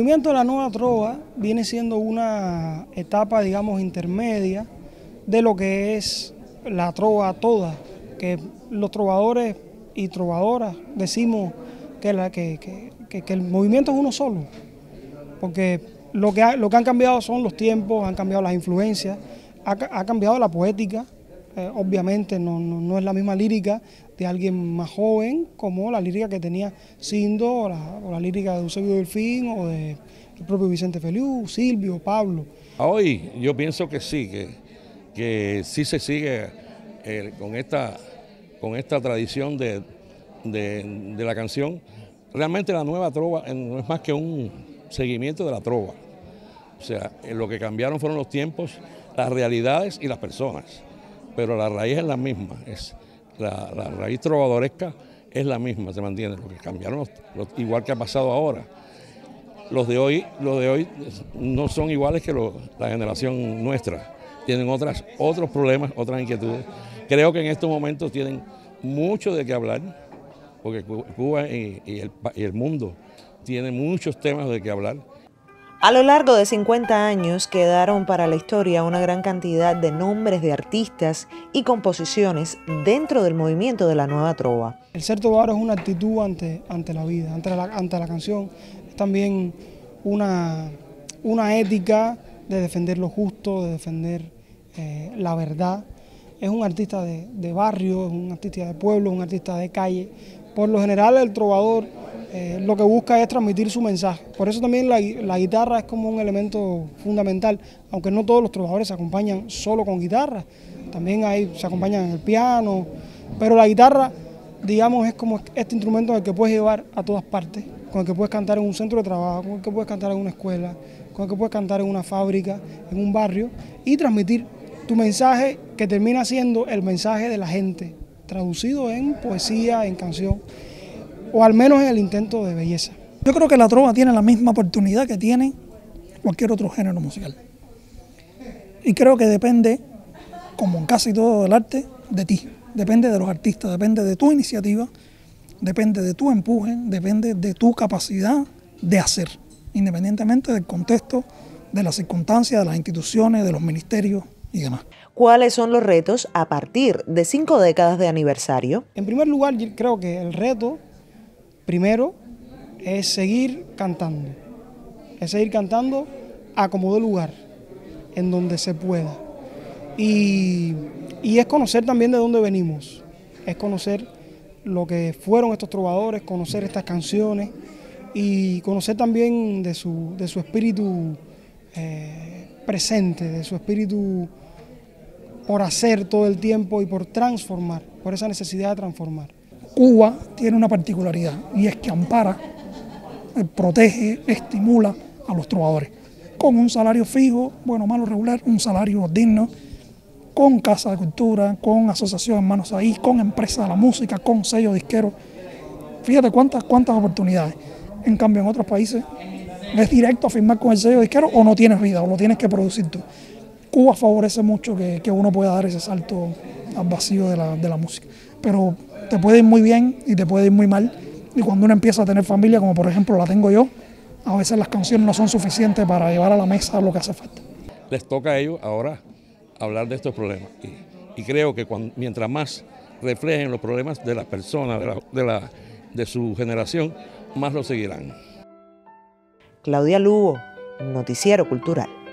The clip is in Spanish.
movimiento de la Nueva Trova viene siendo una etapa, digamos, intermedia de lo que es la trova toda, que los trovadores y trovadoras decimos que el movimiento es uno solo, porque lo que han cambiado son los tiempos, han cambiado las influencias, ha cambiado la poética. Obviamente no es la misma lírica de alguien más joven como la lírica que tenía Sindo o la lírica de Eusebio Delfín o del propio Vicente Feliú, Silvio, Pablo. Hoy yo pienso que sí, que sí se sigue con esta tradición de la canción. Realmente la Nueva Trova no es más que un seguimiento de la trova. O sea, lo que cambiaron fueron los tiempos, las realidades y las personas. Pero la raíz es la misma, la raíz trovadoresca es la misma, se mantiene. Lo que cambiaron, igual que ha pasado ahora. Los de hoy no son iguales que la generación nuestra. Tienen otros problemas, otras inquietudes. Creo que en estos momentos tienen mucho de qué hablar, porque Cuba y el mundo tienen muchos temas de qué hablar. A lo largo de 50 años quedaron para la historia una gran cantidad de nombres de artistas y composiciones dentro del movimiento de la Nueva Trova. El ser trovador es una actitud ante la vida, ante la canción. Es también una ética de defender lo justo, de defender la verdad. Es un artista de barrio, es un artista de pueblo, es un artista de calle. Por lo general el trovador lo que busca es transmitir su mensaje. Por eso también la guitarra es como un elemento fundamental, aunque no todos los trovadores se acompañan solo con guitarra, también se acompañan en el piano, pero la guitarra, digamos, es como este instrumento en el que puedes llevar a todas partes, con el que puedes cantar en un centro de trabajo, con el que puedes cantar en una escuela, con el que puedes cantar en una fábrica, en un barrio, y transmitir tu mensaje que termina siendo el mensaje de la gente, traducido en poesía, en canción, o al menos en el intento de belleza. Yo creo que la trova tiene la misma oportunidad que tiene cualquier otro género musical. Y creo que depende, como en casi todo el arte, de ti. Depende de los artistas, depende de tu iniciativa, depende de tu empuje, depende de tu capacidad de hacer, independientemente del contexto, de las circunstancias, de las instituciones, de los ministerios y demás. ¿Cuáles son los retos a partir de 5 décadas de aniversario? En primer lugar, yo creo que el reto primero es seguir cantando a como de lugar, en donde se pueda. Y es conocer también de dónde venimos, es conocer lo que fueron estos trovadores, conocer estas canciones y conocer también de su espíritu presente, de su espíritu por hacer todo el tiempo y por transformar, por esa necesidad de transformar. Cuba tiene una particularidad y es que ampara, protege, estimula a los trovadores con un salario fijo, bueno, malo, regular, un salario digno, con casa de cultura, con asociación Hermanos Ahí, con empresa de la música, con sello disquero. Fíjate cuántas oportunidades. En cambio, en otros países es directo a firmar con el sello disquero o no tienes vida, o lo tienes que producir tú. Cuba favorece mucho que uno pueda dar ese salto al vacío de la música. Pero te puede ir muy bien y te puede ir muy mal. Y cuando uno empieza a tener familia, como por ejemplo la tengo yo, a veces las canciones no son suficientes para llevar a la mesa lo que hace falta. Les toca a ellos ahora hablar de estos problemas. Y creo que mientras más reflejen los problemas de las personas, de su generación, más lo seguirán. Claudia Lugo, Noticiero Cultural.